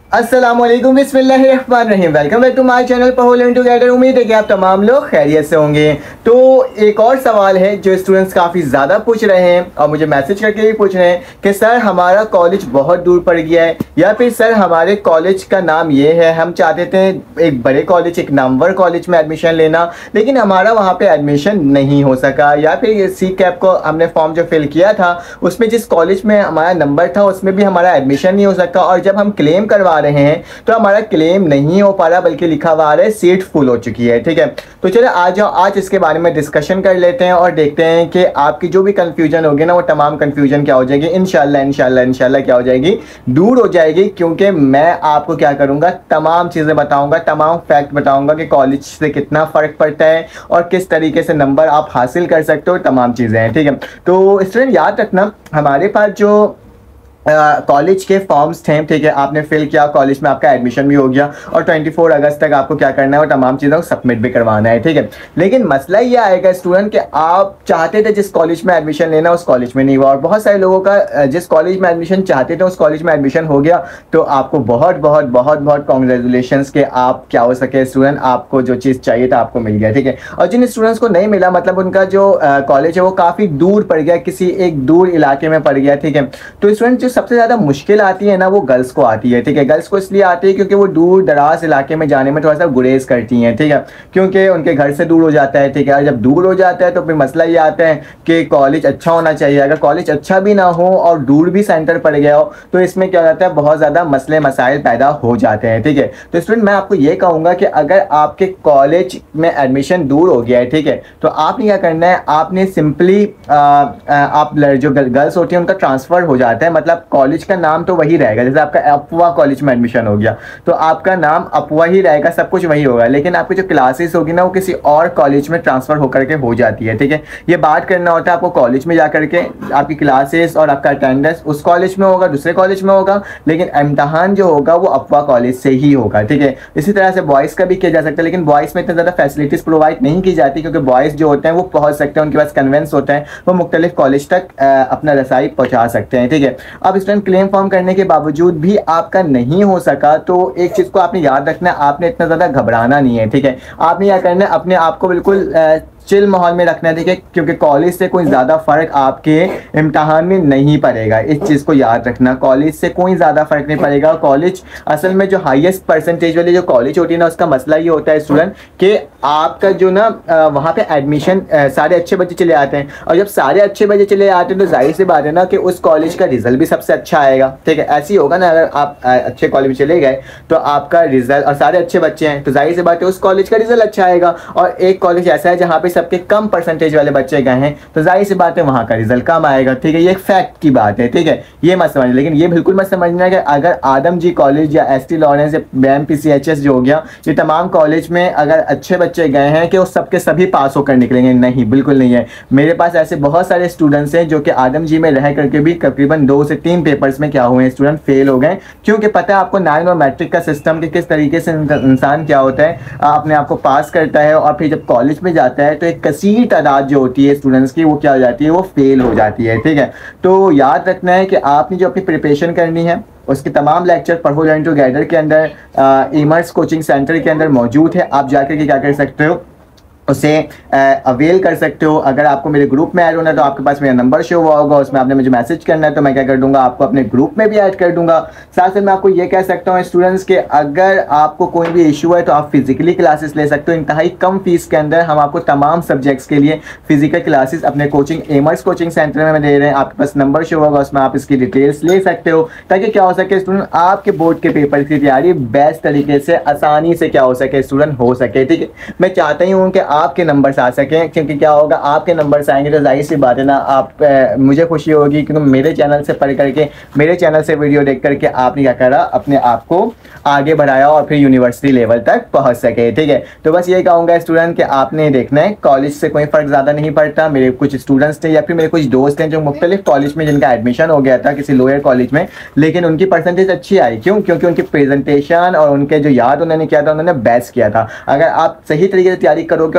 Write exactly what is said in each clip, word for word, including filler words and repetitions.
अस्सलामुअलैकुम बिस्मिल्लाहिर्रहमानिर्रहीम। Welcome back to my channel पढ़ो लर्न टुगेदर। उम्मीद है कि आप तमाम लोग खैरियत से होंगे। तो एक और सवाल है जो स्टूडेंट्स काफ़ी ज़्यादा पूछ रहे हैं और मुझे मैसेज करके भी पूछ रहे हैं कि सर हमारा कॉलेज बहुत दूर पड़ गया है, या फिर सर हमारे कॉलेज का नाम ये है, हम चाहते थे एक बड़े कॉलेज, एक नामवर कॉलेज में एडमिशन लेना, लेकिन हमारा वहाँ पर एडमिशन नहीं हो सका, या फिर सी कैप को हमने फॉर्म जो फिल किया था उसमें जिस कॉलेज में हमारा नंबर था उसमें भी हमारा एडमिशन नहीं हो सका, और जब हम क्लेम करवा रहे हैं तो हमारा क्लेम नहीं हो पा रहा बल्कि लिखा हुआ है सीट फुल हो चुकी है। ठीक है, तो चलिए आज जाओ आज इसके बारे में डिस्कशन कर लेते हैं और देखते हैं कि आपकी जो भी कंफ्यूजन होगी ना वो तमाम कंफ्यूजन क्या हो जाएगी, इंशाल्लाह इंशाल्लाह इंशाल्लाह क्या हो जाएगी, दूर हो जाएगी। क्योंकि मैं आपको क्या करूंगा, तमाम चीज़ें बताऊंगा, तमाम फैक्ट बताऊंगा कि कॉलेज से कितना फ़र्क पड़ता है और किस तरीके से नंबर आप हासिल कर सकते हो, तमाम चीज़ें हैं। ठीक है, तो स्टूडेंट याद रखना हमारे पास जो कॉलेज uh, के फॉर्म्स थे, ठीक है, आपने फिल किया, कॉलेज में आपका एडमिशन भी हो गया और चौबीस अगस्त तक आपको क्या करना है और तमाम चीज़ों को सबमिट भी करवाना है। ठीक है, लेकिन मसला ये आएगा स्टूडेंट कि आप चाहते थे जिस कॉलेज में एडमिशन लेना उस कॉलेज में नहीं हुआ, और बहुत सारे लोगों का जिस कॉलेज में एडमिशन चाहते थे उस कॉलेज में एडमिशन हो गया। तो आपको बहुत बहुत बहुत बहुत कॉन्ग्रेचुलेशंस के आप क्या हो सके स्टूडेंट, आपको जो चीज़ चाहिए था आपको मिल गया। ठीक है, और जिन स्टूडेंट्स को नहीं मिला मतलब उनका जो कॉलेज है वो काफ़ी दूर पड़ गया, किसी एक दूर इलाके में पड़ गया। ठीक है, तो स्टूडेंट जो सबसे ज़्यादा मुश्किल आती है ना वो गर्ल्स को आती है। ठीक है, गर्ल्स को इसलिए आती है क्योंकि वो दूर दराज इलाके में जाने में थोड़ा सा गुरेज करती हैं। ठीक है, क्योंकि उनके घर से दूर हो जाता है। ठीक है, और जब दूर हो जाता है तो फिर मसला ये आता है कि कॉलेज अच्छा होना चाहिए, अगर कॉलेज अच्छा भी ना हो और दूर भी सेंटर पड़ गया हो तो इसमें क्या हो जाता है, बहुत ज़्यादा मसले मसाइल पैदा हो जाते हैं। ठीक है, तो स्टूडेंट मैं आपको ये कहूँगा कि अगर आपके कॉलेज में एडमिशन दूर हो गया है, ठीक है, तो आपने क्या करना है, आपने सिंपली आप जो गर्ल्स होती हैं उनका ट्रांसफ़र हो जाता है, मतलब कॉलेज का नाम तो वही रहेगा। जैसे आपका अफवाह कॉलेज में एडमिशन हो गया तो आपका नाम अफवाह ही रहेगा, सब कुछ वही होगा, लेकिन आपकी जो क्लासेस होगी ना वो किसी और कॉलेज में ट्रांसफर होकर के हो जाती है। ठीक है, ये बात करना होता है आपको कॉलेज में जाकर के, आपकी क्लासेस और आपका अटेंडेंस उस कॉलेज में होगा, दूसरे कॉलेज में होगा, लेकिन इम्तहान जो होगा वो अफवाह कॉलेज से ही होगा। ठीक है, इसी तरह से बॉयज़ का भी किया जा सकता है, लेकिन बॉयज़ में इतनी ज़्यादा फैसिलिटीज़ प्रोवाइड नहीं की जाती क्योंकि बॉयज़ जो होते हैं वो पहुँच सकते हैं, उनके पास कन्वेंस होता है, वो मुख्तलिफ कॉलेज तक अपना रसाई पहुँचा सकते हैं। ठीक है, अब स्टूडेंट क्लेम फॉर्म करने के बावजूद भी आपका नहीं हो सका तो एक चीज़ को आपने याद रखना है, आपने इतना ज़्यादा घबराना नहीं है। ठीक है, आपने क्या करना है, अपने आप को बिल्कुल चिल माहौल में रखना है। ठीक है, क्योंकि कॉलेज से कोई ज़्यादा फ़र्क आपके इम्तहान में नहीं पड़ेगा, इस चीज़ को याद रखना, कॉलेज से कोई ज़्यादा फ़र्क नहीं पड़ेगा। कॉलेज असल में जो हाईएस्ट परसेंटेज वाली जो कॉलेज होती है ना उसका मसला ये होता है स्टूडेंट कि आपका जो ना वहाँ पे एडमिशन सारे अच्छे बच्चे चले आते हैं, और जब सारे अच्छे बच्चे चले आते हैं तो जाहिर सी बात है ना कि उस कॉलेज का रिजल्ट भी सबसे अच्छा आएगा। ठीक है, ऐसे ही होगा ना, अगर आप अच्छे कॉलेज में चले गए तो आपका रिजल्ट, और सारे अच्छे बच्चे हैं तो जाहिर सी बात है उस कॉलेज का रिजल्ट अच्छा आएगा, और एक कॉलेज ऐसा है जहाँ पे सबके कम परसेंटेज वाले बच्चे गए हैं तो जाहिर सी बात है वहाँ का रिजल्ट कम आएगा। ठीक है, ये एक फैक्ट की बात है। ठीक है, ये मत समझना, लेकिन ये बिल्कुल मत समझना कि अगर आदम जी कॉलेज या एस टी लॉरेंस या B M P C H S जो हो गया, ये तमाम कॉलेज में अगर अच्छे बच्चे गए हैं कि वो सबके सभी पास होकर निकलेंगे, नहीं, बिल्कुल नहीं है। मेरे पास ऐसे बहुत सारे स्टूडेंट्स हैं जो कि आदम जी में रह करके भी तकरीबन दो से तीन पेपर्स में क्या हुए हैं, स्टूडेंट फेल हो गए, क्योंकि पता है आपको नाइन और मैट्रिक का सिस्टम कि किस तरीके से इंसान क्या होता है, अपने आप को पास करता है और फिर जब कॉलेज में जाता है तो एक कसीर तादाद जो होती है स्टूडेंट्स की वो क्या हो जाती है, वो फेल हो जाती है। ठीक है, तो याद रखना है कि आपने जो अपनी प्रिपरेशन करनी है उसके तमाम लेक्चर पढ़ो लर्न टुगेदर के अंदर, इमर्स कोचिंग सेंटर के अंदर मौजूद है। आप जाकर के क्या कर सकते हो, उसे अवेल कर सकते हो। अगर आपको मेरे ग्रुप में ऐड होना है तो आपके पास मेरा नंबर शो हुआ होगा, उसमें आपने मुझे मैसेज करना है तो मैं क्या कर दूंगा, आपको अपने ग्रुप में भी ऐड कर दूंगा। साथ साथ मैं आपको ये कह सकता हूँ स्टूडेंट्स के अगर आपको कोई भी इशू है तो आप फिजिकली क्लासेस ले सकते हो, इंतहाई कम फीस के अंदर हम आपको तमाम सब्जेक्ट्स के लिए फिजिकल क्लासेस अपने कोचिंग एमर्स कोचिंग सेंटर में दे रहे हैं। आपके पास नंबर शो होगा, उसमें आप इसकी डिटेल्स ले सकते हो ताकि क्या हो सके स्टूडेंट, आपके बोर्ड के पेपर की तैयारी बेस्ट तरीके से आसानी से क्या हो सके स्टूडेंट हो सके। ठीक है, मैं चाहता ही हूँ कि आपके नंबर्स आ सकें, क्योंकि क्या होगा आपके नंबर्स आएंगे तो जाहिर सी बात है ना, आप ए, मुझे खुशी होगी क्योंकि मेरे चैनल से पढ़ करके, मेरे चैनल से वीडियो देख करके आपने क्या करा, अपने आप को आगे बढ़ाया और फिर यूनिवर्सिटी लेवल तक पहुंच सके। ठीक है, तो बस ये कहूँगा स्टूडेंट कि आपने देखना है कॉलेज से कोई फ़र्क ज़्यादा नहीं पड़ता। मेरे कुछ स्टूडेंट्स थे या फिर मेरे कुछ दोस्त हैं जो मुख्तलिफ कॉलेज में जिनका एडमिशन हो गया था किसी लोअर कॉलेज में, लेकिन उनकी परसेंटेज अच्छी आई, क्यों, क्योंकि उनकी प्रेजेंटेशन और उनके जो याद उन्होंने किया था उन्होंने बेस्ट किया था। अगर आप सही तरीके से तैयारी करोगे और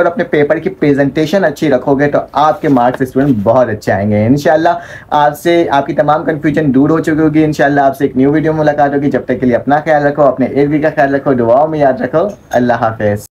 अपने पेपर की प्रेजेंटेशन अच्छी रखोगे तो आपके मार्क्स स्टूडेंट बहुत अच्छे आएंगे इंशाल्लाह। आपसे आपकी तमाम कंफ्यूजन दूर हो चुकी होगी इंशाल्लाह। आपसे एक न्यू वीडियो मुलाकात होगी। जब तक के लिए अपना ख्याल रखो, अपने इर्द गिर्द का ख्याल रखो, दुआओं में याद रखो। अल्लाह हाफिज।